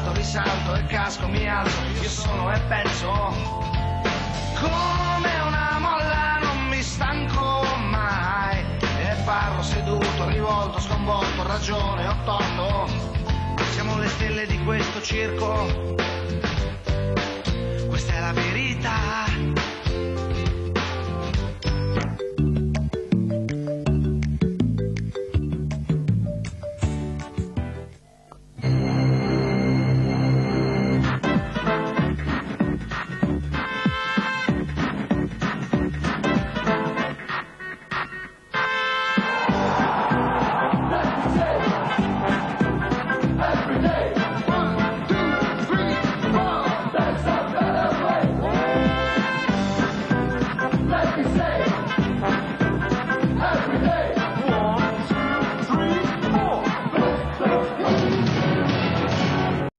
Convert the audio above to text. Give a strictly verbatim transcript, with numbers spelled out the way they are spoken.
salto, risalto e casco, mi alzo, io sono e penso come una molla, non mi stanco mai e parlo seduto, rivolto, sconvolto, ho ragione, ho torto, siamo le stelle di questo circo, questa è la verità.